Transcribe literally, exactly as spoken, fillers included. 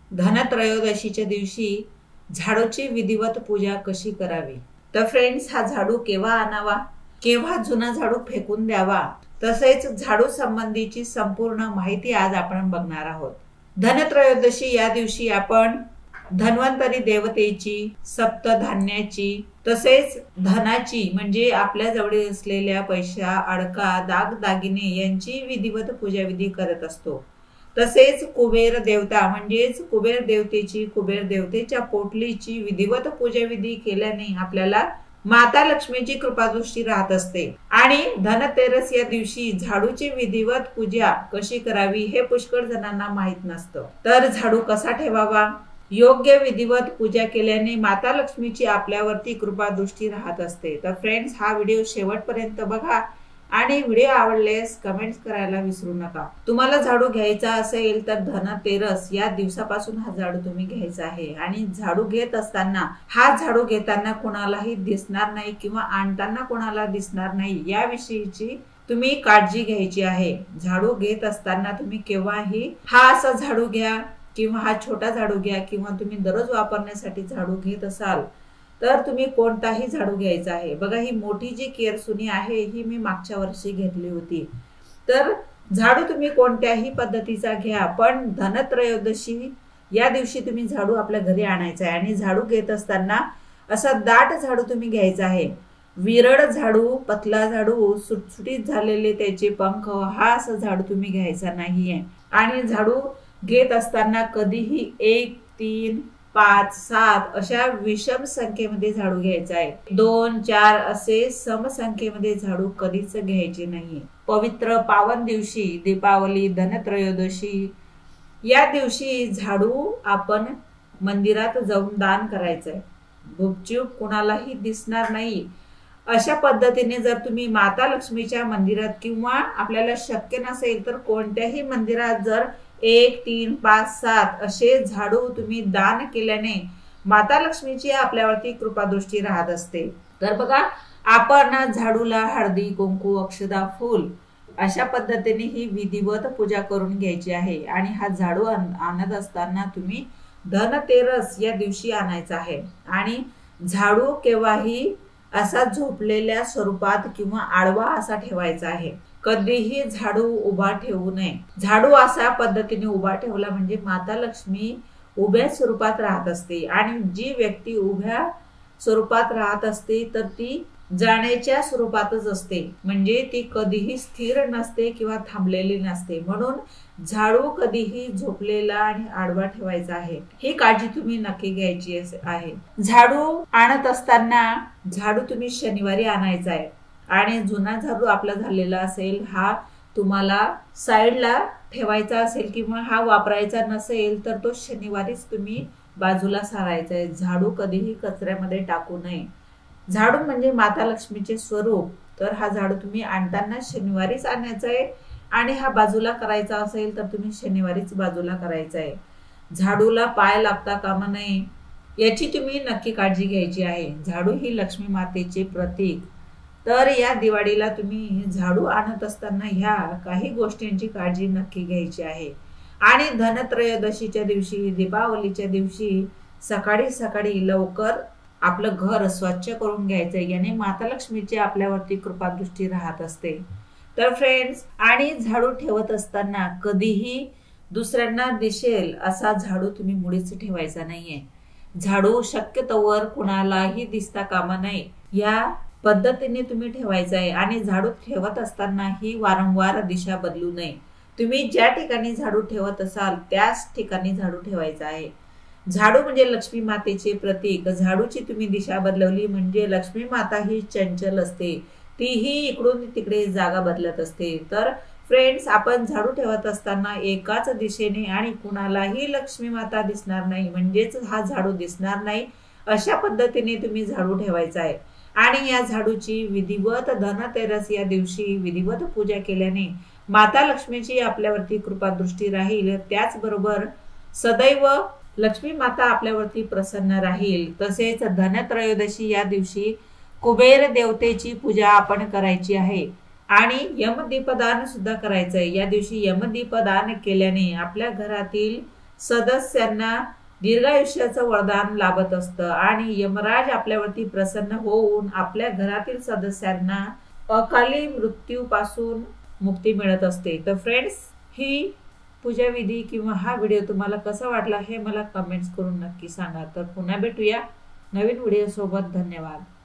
धनत्रयोदशीच्या दिवशी झाडूची विधिवत पूजा कशी करावी। तर फ्रेंड्स, हा झाडू केव्हा आणावा, केव्हा जुना झाडू फेकून द्यावा, तसेच झाडू संबंधीची संपूर्ण माहिती आज आपण बघणार आहोत। धनत्रयोदशी या दिवशी आपण धन्वंतरी देवतेची, सप्तधान्याची, तसेच धनाची म्हणजे आपल्या जवळ असलेल्या पैसा, अडका, दागदागिने यांची विधिवत पूजा विधी करत असतो। तसेच कुबेर देवता म्हणजेच कुबेर देवतेची, कुबेर देवतेच्या पोटलीची विधिवत पूजा विधी केल्याने आपल्याला माता लक्ष्मीची कृपादृष्टी राहत असते। आणि धनतेरस या दिवशी झाडूची विधिवत पूजा कशी करावी हे पुष्कळ जणांना माहित नसतं। तर झाडू कसा ठेवावा, योग्य विधिवत पूजा केल्याने माता लक्ष्मीची आपल्यावरती कृपादृष्टी राहत असते। तर फ्रेंड्स, हा व्हिडिओ शेवटपर्यंत बघा आणि व्हिडिओ आवडल्यास कमेंट्स करायला विसरू नका। तुम्हाला झाडू घ्यायचा असेल तर धनतेरस या दिवसापासून हा झाडू तुम्ही घ्यायचा आहे। आणि झाडू घेत असताना हा झाडू घेताना कोणालाही दिसणार नाही किंवा आणताना कोणाला दिसणार नाही याविषयीची तुम्ही काळजी घ्यायची आहे। झाडू घेत असताना तुम्ही केव्हाही हा असा झाडू घ्या किंवा हा छोटा झाडू घ्या किंवा तुम्ही दररोज वापरण्यासाठी झाडू घेत असाल तर तुम्ही कोणताही झाडू घ्यायचा आहे। बघा, ही मोठी जी केरसुनी आहे ही मी मागच्या वर्षी घेतली होती। तर झाडू तुम्ही कोणत्याही पद्धतीचा घ्या, पण धनत्रयोदशी या दिवशी तुम्ही झाडू आपल्या घरी आणायचा आहे। आणि झाडू घेत असताना असा दाट झाडू तुम्ही घ्यायचा आहे। विरळ झाडू, पतला झाडू, सुटसुटीत झालेले त्याचे पंख, हा असा झाडू तुम्ही घ्यायचा नाहीये। आणि झाडू घेत असताना कधीही एक, तीन, पाच, सात अशा विषम संख्येमध्ये झाडू घ्यायचा आहे। दोन, चार असे सम संख्येमध्ये झाडू कधीच घ्यायचे नाही। पवित्र पावन दिवशी दीपावली, धनत्रयोदशी या दिवशी झाडू आपण मंदिरात जाऊन दान करायचंय। गुपचूप कुणालाही दिसणार नाही अशा पद्धतीने जर तुम्ही माता लक्ष्मीच्या मंदिरात किंवा आपल्याला शक्य नसेल तर कोणत्याही मंदिरात जर एक, तीन, पाच, सात असे झाडू तुम्ही दान केल्याने माता लक्ष्मीची आपल्यावरती कृपादृष्टी राहत असते। तर बघा, आपण झाडूला हळदी, कुंकू, अक्षदा, फूल अशा पद्धतीने ही विधिवत पूजा करून घ्यायची आहे। आणि हा झाडू आणत असताना तुम्ही धनतेरस या दिवशी आणायचा आहे। आणि झाडू केव्हाही असा झोपलेल्या स्वरूपात किंवा आडवा असा ठेवायचा आहे। कधीही झाडू उभा ठेवू नये। झाडू अशा पद्धतीने उभा ठेवला म्हणजे माता लक्ष्मी उभ्या स्वरूपात राहत असते। आणि जी व्यक्ती उभ्या स्वरूपात राहत असते तर ती जाण्याच्या स्वरूपातच असते, म्हणजे ती कधीही स्थिर नसते किंवा थांबलेली नसते। म्हणून झाडू कधीही झोपलेला आणि आडवा ठेवायचा आहे, ही काळजी तुम्ही नक्की घ्यायची आहे। झाडू आणत असताना झाडू तुम्ही शनिवारी आणायचा आहे। आणि जुना झाडू आपला झालेला असेल हा तुम्हाला साईडला ठेवायचा असेल किंवा हा वापरायचा नसेल तर तो शनिवारीच तुम्ही बाजूला सारायचा आहे। झाडू कधीही कचऱ्यामध्ये टाकू नये। झाडू म्हणजे माता लक्ष्मीचे स्वरूप, तर हा झाडू तुम्ही आणताना शनिवारीच आणायचा आहे। आणि हा बाजूला करायचा असेल तर तुम्ही शनिवारीच बाजूला करायचा आहे। झाडूला पाय लागता कामा नये याची तुम्ही नक्की काळजी घ्यायची आहे। झाडू ही लक्ष्मी मातेचे प्रतीक, तर या दिवाळीला तुम्ही झाडू आणत असताना ह्या काही गोष्टींची काळजी नक्की घ्यायची आहे। आणि धनत्रयोदशीच्या दिवशी, दीपावलीच्या दिवशी सकाळी सकाळी लवकर आपलं घर स्वच्छ करून घ्यायचं, याने माता लक्ष्मीची आपल्यावरती कृपादृष्टी राहत असते। तर फ्रेंड्स, आणि झाडू ठेवत असताना कधीही दुसऱ्यांना दिसेल असा झाडू तुम्ही मुळीच ठेवायचा नाहीये। झाडू शक्यतोवर कुणालाही दिसता कामा नये या पद्धतीने तुम्ही ठेवायचा आहे। आणि झाडू ठेवत असताना ही वारंवार दिशा बदलू नये। तुम्ही ज्या ठिकाणी झाडू ठेवत असाल त्याच ठिकाणी झाडू ठेवायचा आहे। झाडू म्हणजे लक्ष्मी मातेचे प्रतीक। झाडूची तुम्ही दिशा बदलवली म्हणजे लक्ष्मी माता ही चंचल असते, तीही इकडून तिकडे जागा बदलत असते। तर फ्रेंड्स, आपण झाडू ठेवत असताना एकाच दिशेने आणि कुणालाही लक्ष्मी माता दिसणार नाही म्हणजेच हा झाडू दिसणार नाही अशा पद्धतीने तुम्ही झाडू ठेवायचा आहे। आणि या झाडूची विधिवत धनतेरस या दिवशी विधिवत पूजा केल्याने माता लक्ष्मीची आपल्यावरती कृपादृष्टी राहील। त्याचबरोबर सदैव लक्ष्मी माता आपल्यावरती प्रसन्न राहील। तसेच धनत्रयोदशी या दिवशी कुबेर देवतेची पूजा आपण करायची आहे। आणि यमदीपदान सुद्धा करायचंय। या दिवशी यमदीपदान केल्याने आपल्या घरातील सदस्यांना दीर्घायुष्याचं वरदान लाभत असतं आणि यमराज आपल्यावरती प्रसन्न होऊन आपल्या घरातील सदस्यांना अकाली मृत्यूपासून मुक्ती मिळत असते। तर फ्रेंड्स, ही पूजा विधी किंवा हा व्हिडिओ तुम्हाला कसा वाटला हे मला कमेंट्स करून नक्की सांगा। तर पुन्हा भेटूया नवीन व्हिडिओ सोबत। धन्यवाद।